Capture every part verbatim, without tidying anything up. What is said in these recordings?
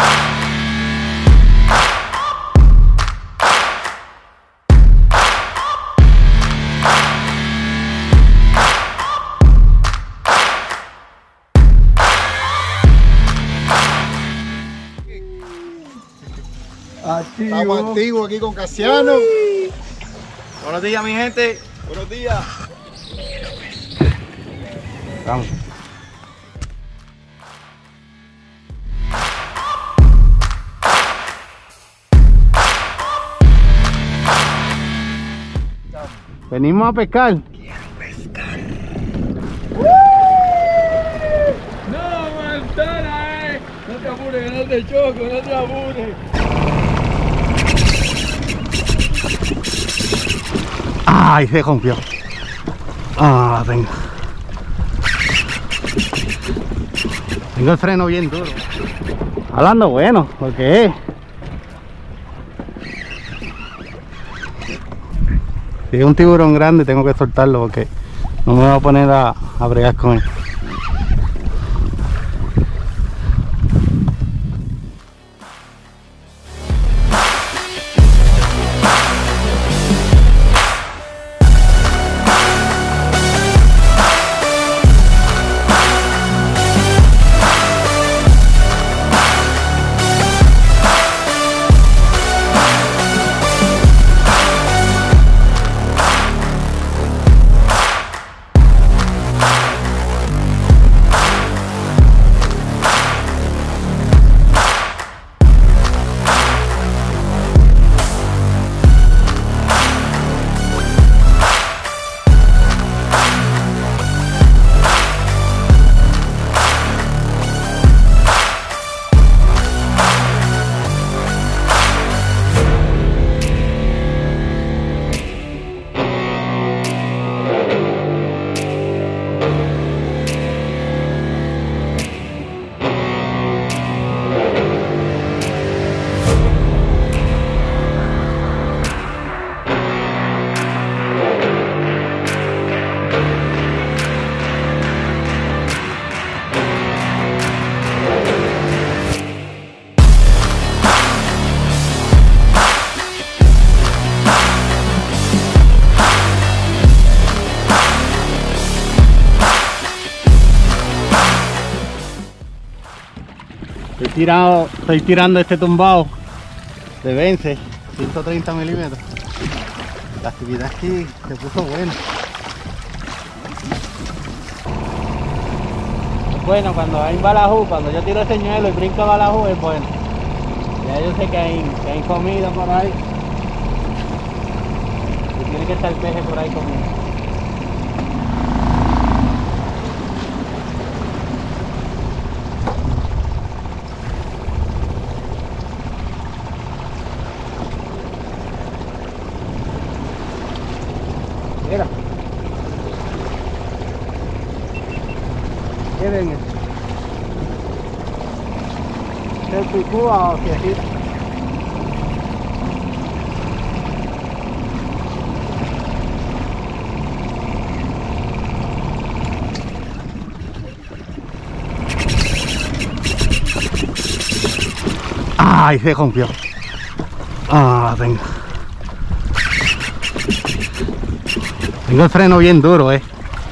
Activo. Estamos activos aquí con Casiano. Uy. Buenos días, mi gente. Buenos días. Vamos. Venimos a pescar. Quiero pescar. No, Montana, eh. No te apures, no te choco, no te apures. Ay, se rompió. Ah, tengo. Tengo el freno bien duro. Hablando bueno, porque es. Si es un tiburón grande tengo que soltarlo porque no me voy a poner a, a bregar con él. Estoy, tirado, estoy tirando este tumbado de Vence, ciento treinta milímetros. La actividad aquí se puso buena. Bueno, cuando hay balajú, cuando yo tiro el señuelo y brinco balajú es bueno. Ya yo sé que hay, que hay comida por ahí. Y tiene que estar peje por ahí comiendo. Mira. ¿Qué ven? ¿Es picúa o fiejita? Ay, se rompió. Ah, tengo. Tengo el freno bien duro, eh.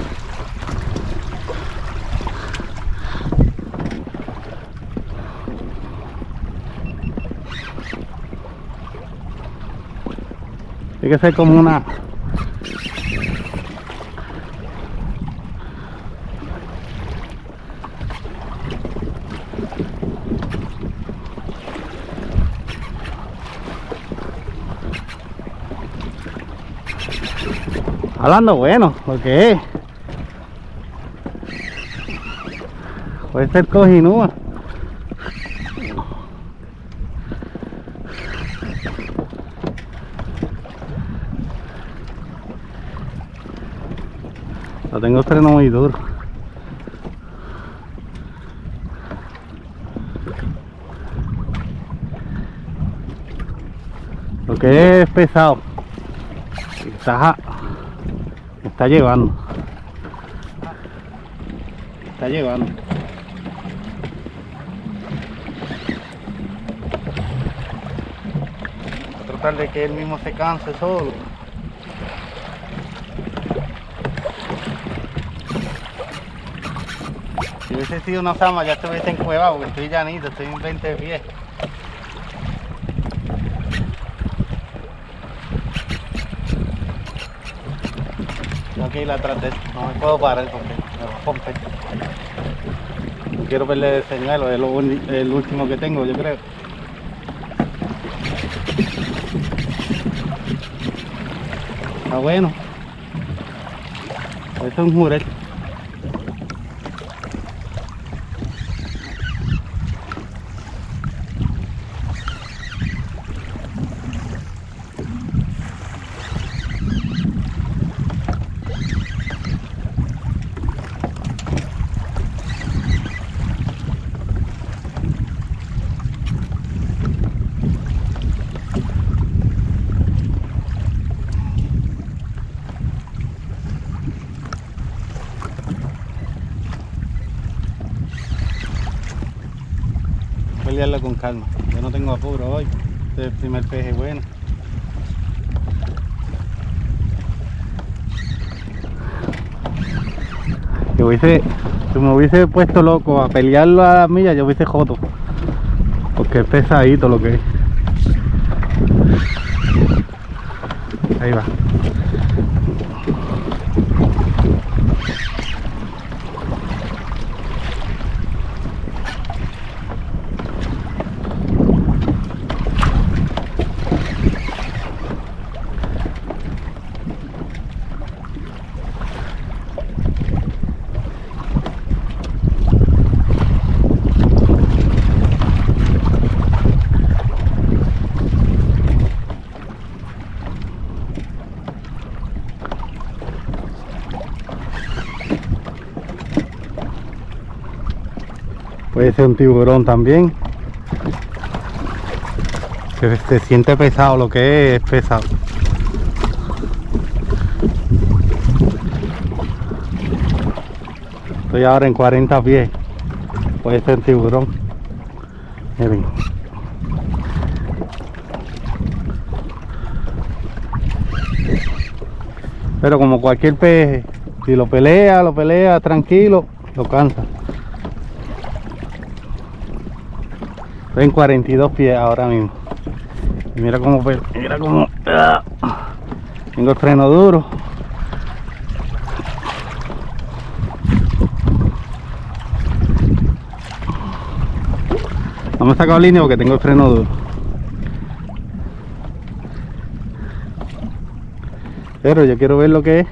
Tiene que ser como una... Hablando bueno, porque es. Puede ser cojinúa. No tengo el freno muy duro. Lo que es pesado. Está, me está llevando. Me está llevando. tratar de que él mismo se canse solo. Si hubiese sido una sama ya estuviese encuevado, porque estoy llanito, estoy en veinte pies. Tengo que ir atrás de él, no me puedo parar porque me va a romper. No quiero perder el señuelo, es lo uni- el último que tengo, yo creo. Está bueno. Esto es un jurel. Pelearlo con calma, yo no tengo apuro hoy, este es el primer peje bueno. Si, hubiese, si me hubiese puesto loco a pelearlo a la milla, yo hubiese joto, porque es pesadito lo que es. Ahí va. Puede ser un tiburón también. Se, se siente pesado, lo que es, es pesado. Estoy ahora en cuarenta pies. Puede ser un tiburón. Miren. Pero como cualquier pez, si lo pelea, lo pelea tranquilo, lo cansa. Estoy en cuarenta y dos pies ahora mismo. Y mira cómo, mira cómo ¡ah! Tengo el freno duro. No me he sacado línea porque tengo el freno duro. Pero yo quiero ver lo que es.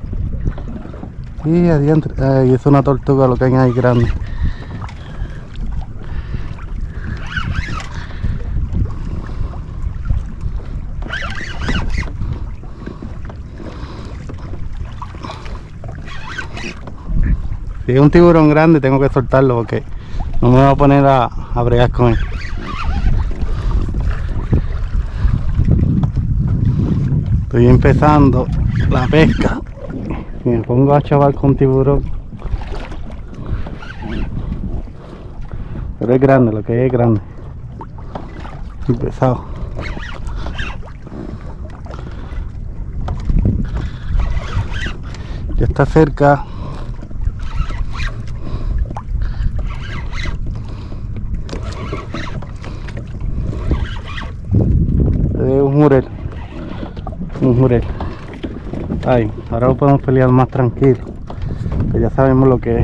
Y adiante. Ay, es una tortuga lo que hay ahí grande. Si es un tiburón grande tengo que soltarlo porque no me voy a poner a, a bregar con él. Estoy empezando la pesca. Si me pongo a chaval con tiburón. Pero es grande, lo que es grande. Y pesado. Ya está cerca. Es un jurel. Un jurel. Ay, ahora lo podemos pelear más tranquilo, que ya sabemos lo que es.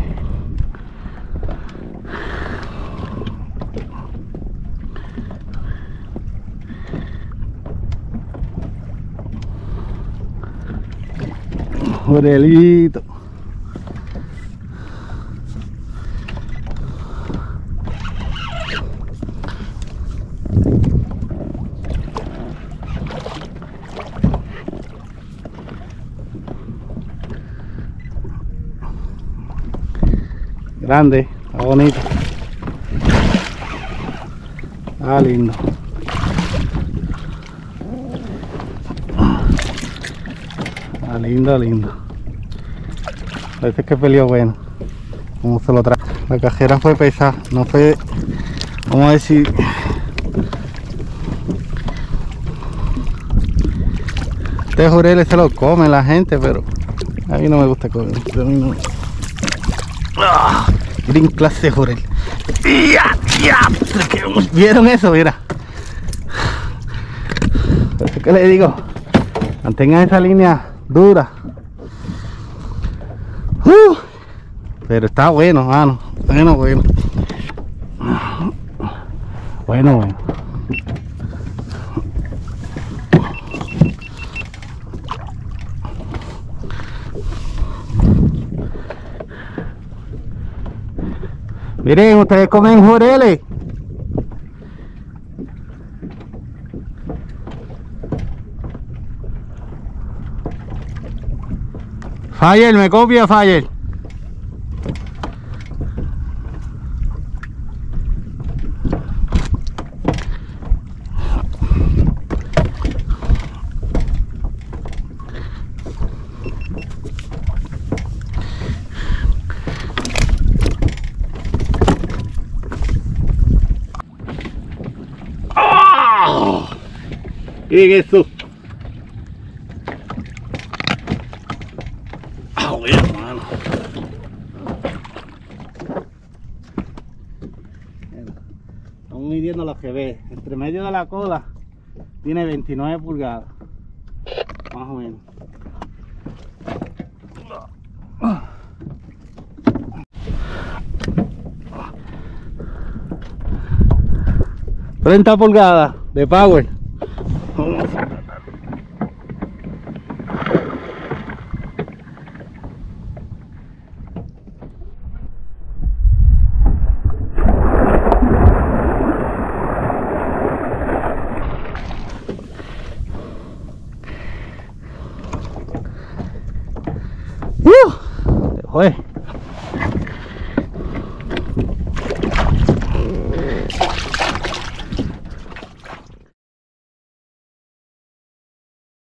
Jurelito. Grande, está bonito. Ah, lindo. Ah, lindo, lindo. Parece que peleó bueno. Como se lo trae. La cajera fue pesada, no fue, vamos a decir, Este jureles se lo come la gente, pero a mí no me gusta comer. A mí no. ¡Ah! Green clase jurel. ¡Ya! ¡Ya! ¿Vieron eso? Mira. Por eso que le digo, mantengan esa línea dura. Uh, pero está bueno, mano. Bueno, bueno. Bueno, bueno. Miren, ustedes comen jureles. Fire, me copia, Fire. Miren eso. Ah, bueno, hermano. Estamos midiendo lo que ve. Entre medio de la cola tiene veintinueve pulgadas. Más o menos. treinta pulgadas de power. Uh, joder.